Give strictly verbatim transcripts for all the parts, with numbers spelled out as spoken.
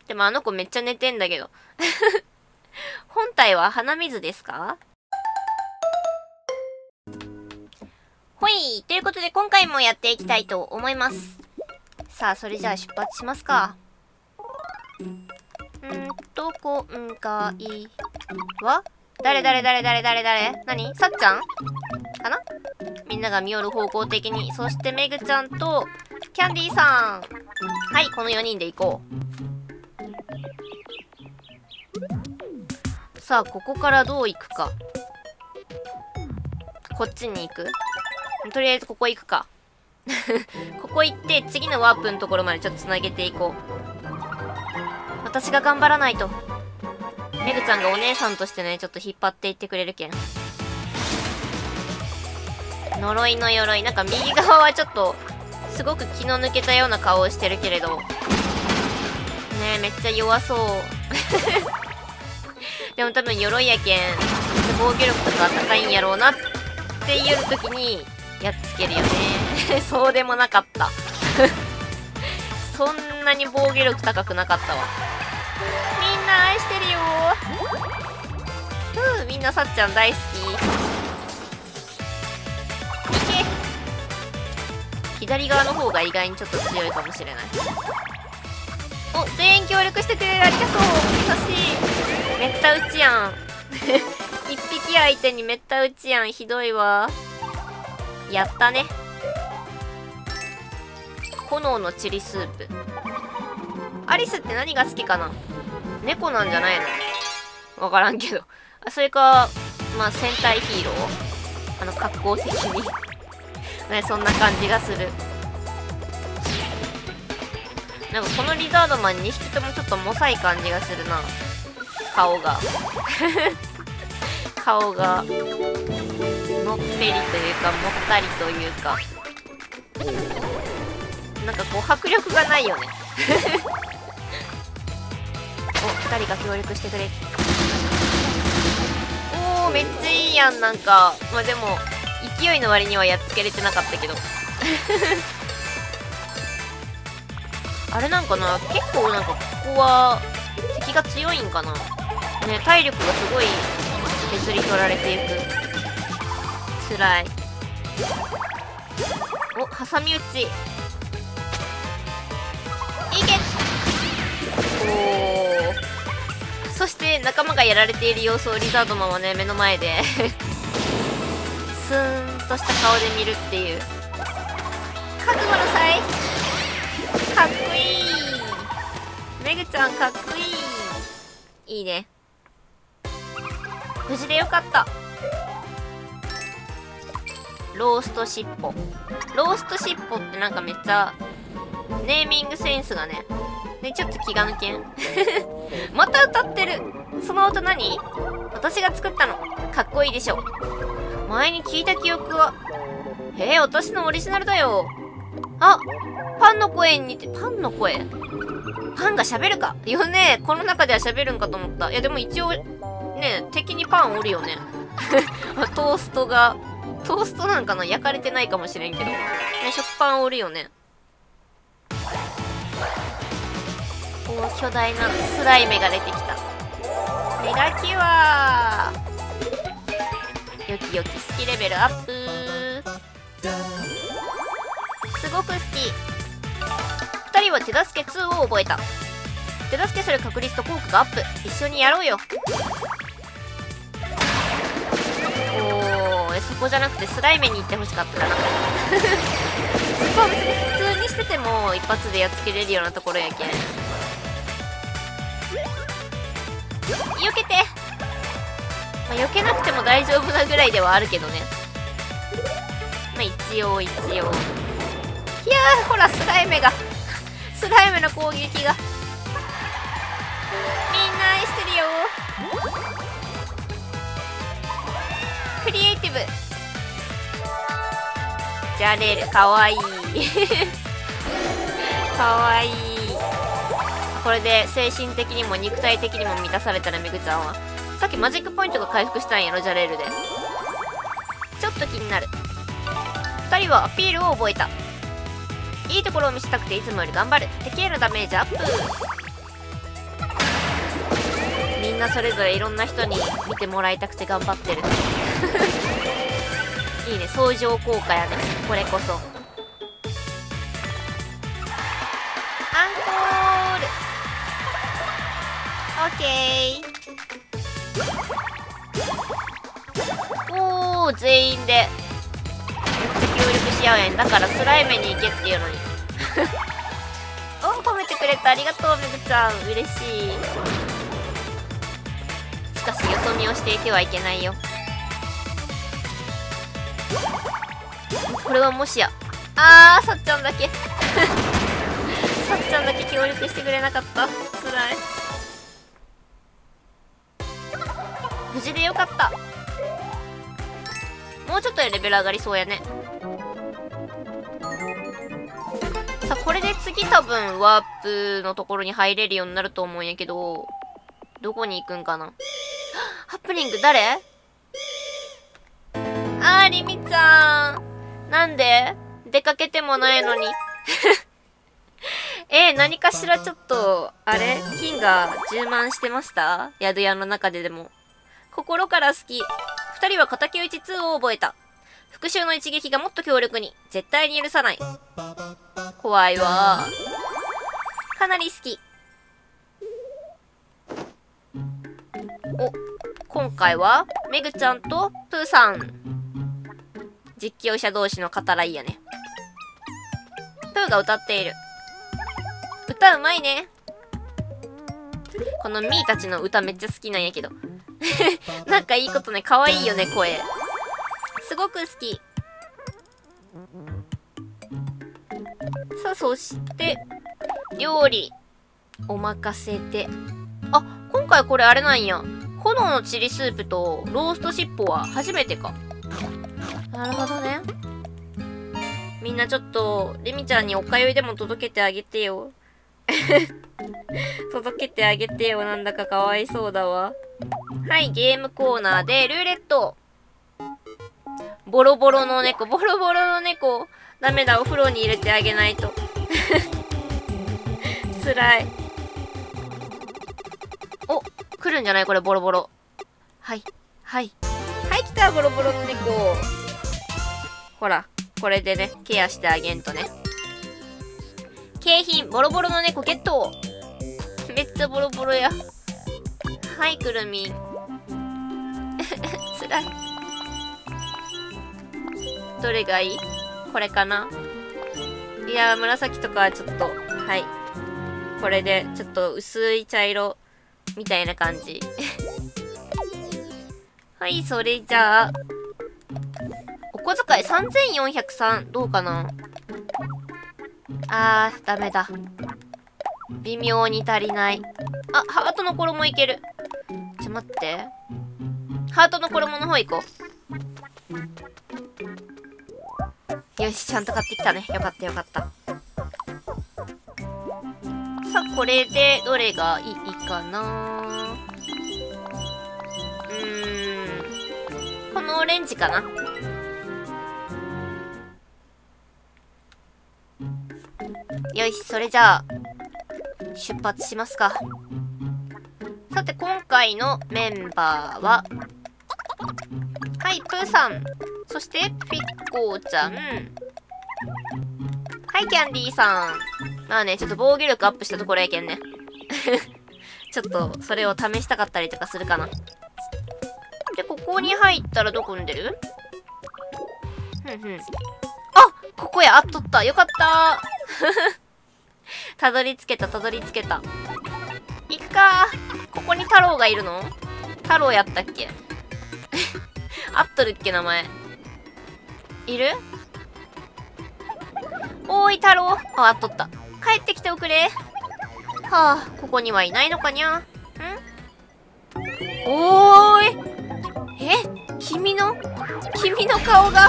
でもあの子めっちゃ寝てんだけど。本体は鼻水ですか？ほい！ということで今回もやっていきたいと思います。さあ、それじゃあ出発しますか。んーと、今回は誰誰誰誰誰誰何？さっちゃんかな？みんなが見よる方向的に。そしてめぐちゃんとキャンディーさん。はい、このよにんで行こう。さあ、ここからどう行くか。こっちに行く？とりあえずここ行くか。ここ行って次のワープのところまでちょっとつなげていこう。私が頑張らないと。めぐちゃんがお姉さんとしてね、ちょっと引っ張っていってくれるけん。呪いの鎧。なんか右側はちょっと、すごく気の抜けたような顔をしてるけれど。ねえ、めっちゃ弱そう。でも多分鎧やけん、防御力とか高いんやろうなっていう時に、やっつけるよね。そうでもなかった。そんなに防御力高くなかったわ。みんな愛してるよー。ふう、みんなさっちゃん大好き。いけ。左側の方が意外にちょっと強いかもしれない。お、全員協力してくれる。ありがとう。優しい。めった打ちやん。一匹相手にめった打ちやん。ひどいわ。やったね。炎のチリスープ。アリスって何が好きかな？猫なんじゃないの？わからんけど。あ、それか、まあ、戦隊ヒーロー？あの、格好的に。ね、そんな感じがする。なんかこのリザードマンにひきともちょっとモサい感じがするな。顔が。顔が。のっぺりというか、もったりというか。なんかこう、迫力がないよね。お、ふたりが協力してくれ。おー、めっちゃいいやん、なんか。まあでも、勢いの割にはやっつけれてなかったけど。あれなんかな、結構なんかここは、敵が強いんかな。ね、体力がすごい削り取られていく。つらい。お、挟み撃ち。いけ。おー。そして仲間がやられている様子をリザードマンはね、目の前でスーンとした顔で見るっていう。覚悟なさい。かっこいい。めぐちゃんかっこいい。いいね。無事でよかった。ロースト尻尾。ロースト尻尾ってなんかめっちゃネーミングセンスがね。ね、ちょっと気が抜けん。また歌ってる。その音何？私が作ったの。かっこいいでしょ。前に聞いた記憶は。へえ、私のオリジナルだよ。あ、パンの声に似て、パンの声？パンが喋るかよね。この中では喋るんかと思った。いやでも一応、ね、敵にパンおるよね。トーストが、トーストなんかな？焼かれてないかもしれんけど。ね、食パンおるよね。おー、巨大なスライメが出てきた。メガキュアー。よきよき好きレベルアップー。すごく好き。ふたりは手助けツーを覚えた。手助けする確率と効果がアップ。一緒にやろうよ。おー、そこじゃなくてスライメに行ってほしかったかな。そこは別に普通にしてても一発でやっつけれるようなところやけん。避けて。まあ、避けなくても大丈夫なぐらいではあるけどね。まあ一応一応。いやー、ほらスライメがスライメの攻撃が。みんな愛してるよ。クリエイティブ。ジャレールかわいい。かわいい。これで精神的にも肉体的にも満たされたらめぐちゃんは。さっきマジックポイントが回復したんやろ、ジャレールで。ちょっと気になる。ふたりはアピールを覚えた。いいところを見せたくていつもより頑張る。敵へのダメージアップ。 なそれぞれいろんな人に見てもらいたくて頑張ってるいいね、相乗効果やね、これこそ。アンコールオッケー。おー、全員でめっちゃ協力し合うやん。だからスライムに行けっていうのにお、褒めてくれた、ありがとうめぐちゃん、嬉しい。しかしよそ見をしていてはいけないよ。これはもしや、あー、さっちゃんだけさっちゃんだけ協力してくれなかった。つらい。無事でよかった。もうちょっとでレベル上がりそうやね。さあ、これで次多分ワープのところに入れるようになると思うんやけど、どこに行くんかな。ハプニング誰？あー、リミちゃん。なんで？出かけてもないのに。えー、何かしらちょっと、あれ？金が充満してました？宿屋の中ででも。心から好き。二人は敵討ちツーを覚えた。復讐の一撃がもっと強力に。絶対に許さない。怖いわ。かなり好き。お、今回は、めぐちゃんとプーさん。実況者同士の語らいやね。プーが歌っている。歌うまいね。このミーたちの歌めっちゃ好きなんやけど。なんかいいことね、かわいいよね、声。すごく好き。さあ、そして、料理、お任せで。あ、今回これあれなんや。炎のチリスープとローストシッポは初めてか。なるほどね。みんなちょっと、レミちゃんにおかゆでも届けてあげてよ。届けてあげてよ。なんだかかわいそうだわ。はい、ゲームコーナーでルーレット。ボロボロの猫、ボロボロの猫。ダメだ、お風呂に入れてあげないと。つらい。お、来るんじゃないこれ、ボロボロ。はい、はい。はい、来た、ボロボロの猫。ほら、これでね、ケアしてあげんとね。景品、ボロボロの猫ゲット。めっちゃボロボロや。はい、くるみん。つらい。どれがいい？これかな？いやー、紫とかはちょっと、はい。これで、ちょっと薄い茶色、みたいな感じ。はい、それじゃあ、お小遣いさんぜんよんひゃくさん、どうかな？あー、ダメだ。微妙に足りない。あ、ハートの衣いける。ちょ、待って。ハートの衣の方行こう。よし、ちゃんと買ってきたね。よかったよかった。さあ、これで、どれがいいかな？うーん。このオレンジかな？よし、それじゃあ、出発しますか。さて、今回のメンバーは、はい、プーさん。そして、ピッコーちゃん。はい、キャンディーさん。まあね、ちょっと防御力アップしたところやけんね。ちょっと、それを試したかったりとかするかな。で、ここに入ったらどこに出る？ふんふん。あ、ここや、あっとった。よかったー。たどり着けた、たどり着けた。行くかー。ここに太郎がいるの？太郎やったっけ？合っとるっけ、名前。いる？おーい、太郎。あ、合っとった。帰ってきておくれ。はあ、ここにはいないのかにゃ。ん？おーい。え？君の君の顔が。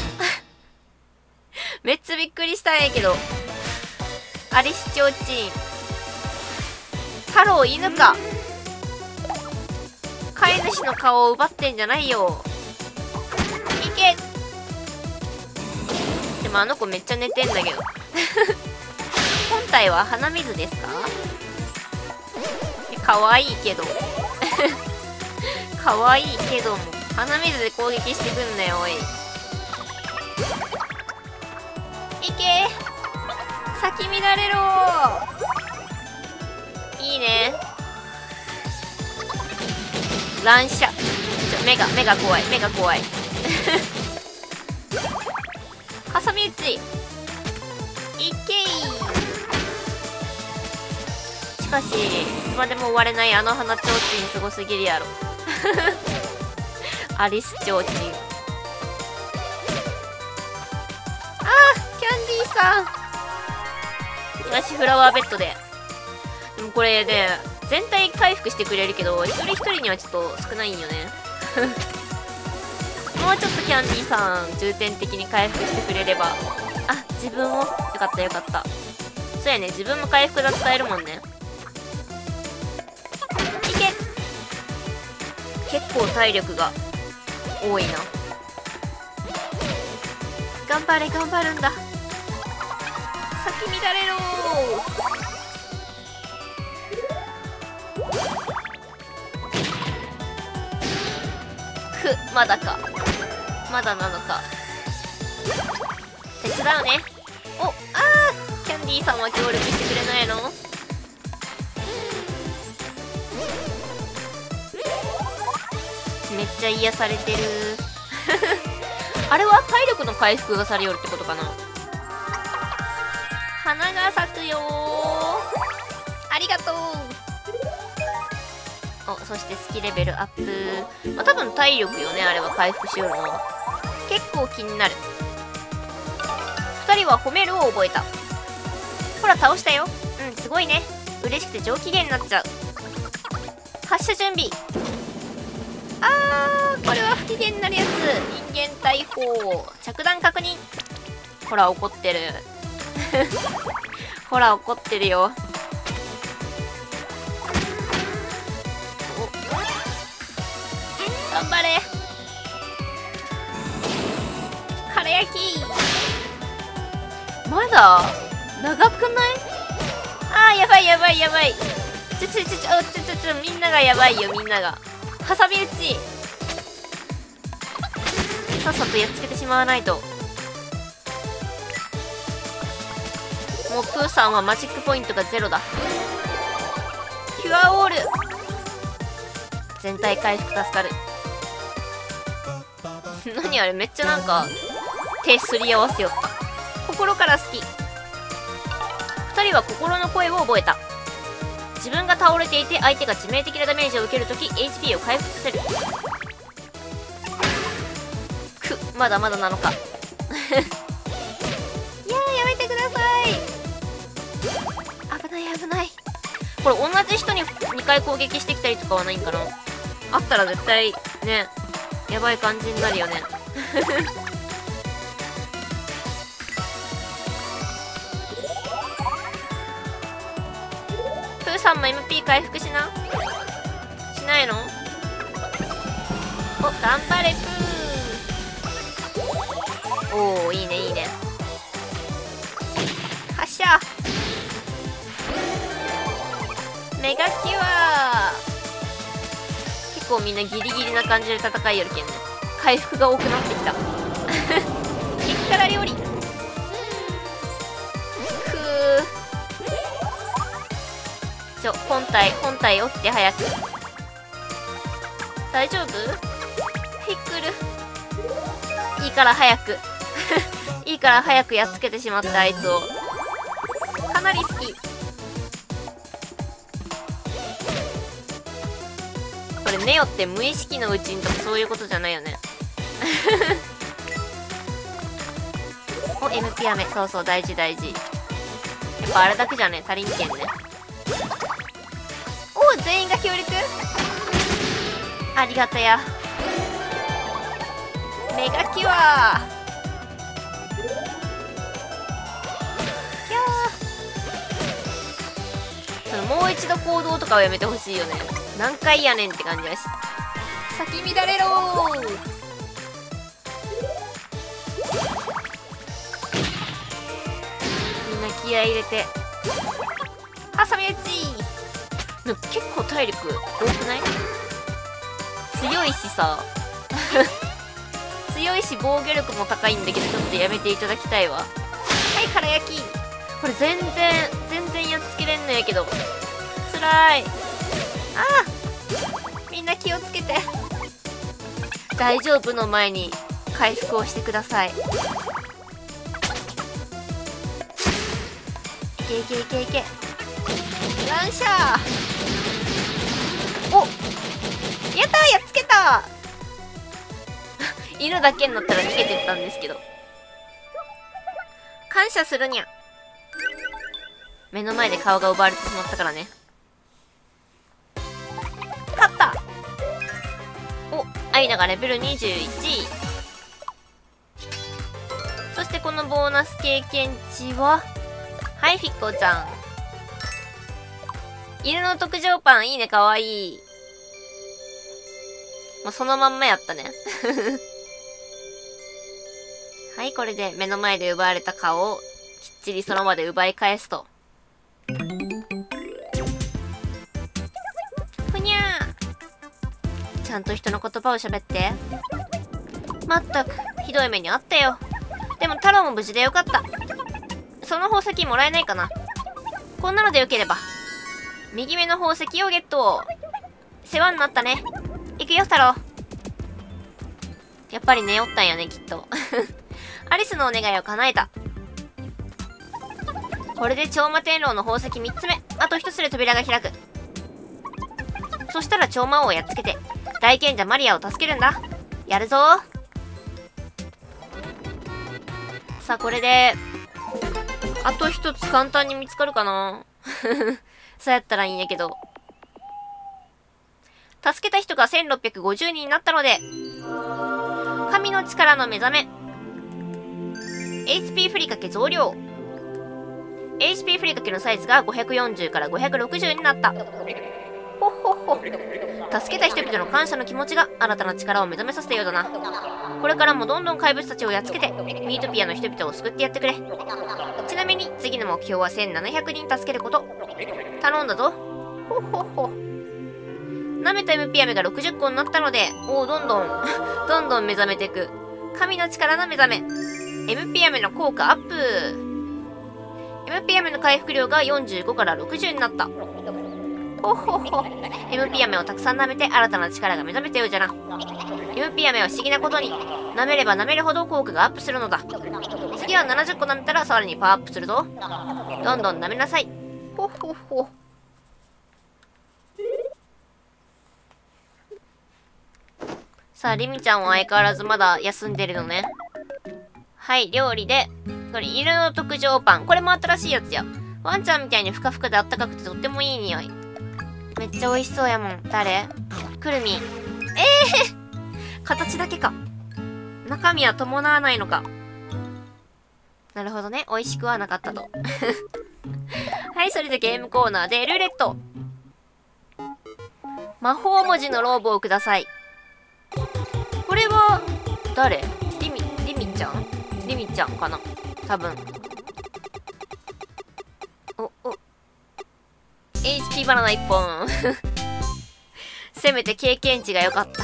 めっちゃびっくりしたんやけど。アリスちょうちん。太郎犬か。飼い主の顔を奪ってんじゃないよ。いけ。でもあの子めっちゃ寝てんだけど。本体は鼻水ですか？かわいいけど。 かわいいけども鼻水で攻撃してくんなよおい。いけ咲き乱れろー。いいね。乱射。ちょ目が目が怖い目が怖い挟み撃ちいけい。しかしいつまでも終われないあの花ちょうちんすごすぎるやろアリスちょうちん。あーキャンディーさん。よしフラワーベッドで。でもこれね全体回復してくれるけど一人一人にはちょっと少ないんよねもうちょっとキャンディーさん重点的に回復してくれれば。あ自分をよかったよかった。そうやね自分も回復が使えるもんね。いけ。結構体力が多いな。頑張れ頑張るんだ。咲き乱れろー。くまだかまだなのか。手伝うね。おあーキャンディーさんは協力してくれないの。めっちゃ癒されてるあれは体力の回復がされよるってことかな。花が咲くよー。ありがとう。おそしてスキレベルアップ。まあ、多分体力よねあれは回復しよるのは。結構気になる。ふたりは褒めるを覚えた。ほら倒したよ。うんすごいね。嬉しくて上機嫌になっちゃう。発射準備。あーこれは不機嫌になるやつ。人間大砲着弾確認。ほら怒ってるほら怒ってるよ。頑張れ腹焼き。まだ長くない？あーやばいやばいやばい。ちょちょちょちょちょちょちょみんながやばいよみんなが。挟み撃ち。さっさとやっつけてしまわないと。もうプーさんはマジックポイントがゼロだ。キュアオール全体回復助かる何あれめっちゃなんか手すり合わせよった。心から好き。ふたりは心の声を覚えた。自分が倒れていて相手が致命的なダメージを受けるとき エイチピー を回復させる。くまだまだなのかいやーやめてください。危ない危ない。これ同じ人ににかい攻撃してきたりとかはないんかな。あったら絶対ねやばい感じになるよねプーさんも エムピー 回復しな。しないの？お頑張れプー。おおいいねいいね。発射メガキュア。結構みんなギリギリな感じで戦いよるけんね。回復が多くなってきた激辛料理。くーちょ本体本体起きて早く。大丈夫？フィックルいいから早くいいから早くやっつけてしまったあいつを。かなり好き。これネオって無意識のうちにとかそういうことじゃないよねお エムピー 飴そうそう大事大事。やっぱあれだけじゃね足りんけんね。お全員が協力ありがたや。メガキュアそのもう一度行動とかをやめてほしいよね。何回やねんって感じだし。咲き乱れろー。みんな気合い入れて挟み撃ち。でも結構体力多くない？ 強いしさ強いし防御力も高いんだけど、ちょっとやめていただきたいわ。はい、から焼き。これ全然全然やっつけれんのやけど、つらい。ああ、みんな気をつけて。大丈夫の前に回復をしてください。いけいけいけいけ。ランシャー。お、やったー、やっつけた犬だけになったら逃げてったんですけど、感謝するにゃ。目の前で顔が奪われてしまったからね。勝った。お、アイナがレベルにじゅういち。そしてこのボーナス経験値は、はい、フィッコちゃん。犬の特上パンいいね、かわいい。もうそのまんまやったね。はい、これで目の前で奪われた顔をきっちりその場で奪い返すと。ふにゃー。ちゃんと人の言葉を喋って。まったく、ひどい目にあったよ。でも太郎も無事でよかった。その宝石もらえないかな。こんなのでよければ。右目の宝石をゲット。世話になったね。行くよ、太郎。やっぱり寝よったんやね、きっと。アリスのお願いを叶えた。これで超魔天狼の宝石みっつめ。あとひとつで扉が開く。そしたら超魔王をやっつけて、大賢者マリアを助けるんだ。やるぞー。さあ、これで、あとひとつ簡単に見つかるかな。そうやったらいいんやけど。助けた人がせんろっぴゃくごじゅうにんになったので、神の力の目覚め。エイチピー ふりかけ増量。エイチピー ふりかけのサイズがごひゃくよんじゅうからごひゃくろくじゅうになった。ほっほっほ。助けた人々の感謝の気持ちが新たな力を目覚めさせたようだな。これからもどんどん怪物たちをやっつけて、ミートピアの人々を救ってやってくれ。ちなみに次の目標はせんななひゃくにん助けること。頼んだぞ。ほっほっほ。舐めた エムピー 飴がろくじゅっこになったので、おお、どんどん、どんどん目覚めていく。神の力の目覚め。エムピー 飴の効果アップ。エムピー 飴の回復量がよんじゅうごからろくじゅうになった。ほほほ。エムピー 飴をたくさん舐めて新たな力が目覚めたようじゃな。エムピー 飴は不思議なことに、舐めれば舐めるほど効果がアップするのだ。次はななじゅっこ舐めたらさらにパワーアップするぞ。どんどん舐めなさい。ほほほ。さあ、リミちゃんは相変わらずまだ休んでるのね。はい、料理で、これ、犬の特上パン。これも新しいやつや。ワンちゃんみたいにふかふかであったかくてとってもいい匂い。めっちゃ美味しそうやもん。誰？くるみ。ええー、形だけか。中身は伴わないのか。なるほどね。美味しくはなかったと。はい、それでゲームコーナーでルーレット。魔法文字のローブをください。これは、誰？リミ、リミちゃん？リミちゃんかな？多分。お、お。エイチピー バナナいっぽん。せめて経験値が良かった。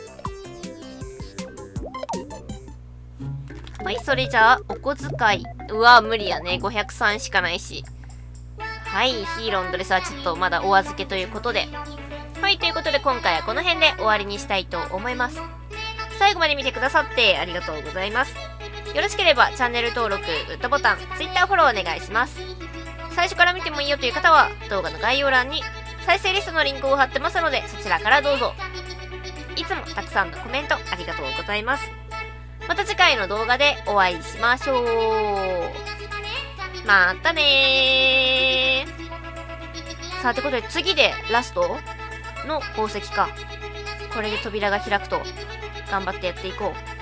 はい、それじゃあ、お小遣い。うわ、無理やね。ごひゃくさんしかないし。はい、ヒーローのドレスはちょっとまだお預けということで。はい、ということで今回はこの辺で終わりにしたいと思います。最後まで見てくださってありがとうございます。よろしければチャンネル登録、グッドボタン、Twitter フォローお願いします。最初から見てもいいよという方は動画の概要欄に再生リストのリンクを貼ってますのでそちらからどうぞ。いつもたくさんのコメントありがとうございます。また次回の動画でお会いしましょう。またねー。さあ、ということで次でラストの宝石か。これで扉が開くと頑張ってやっていこう。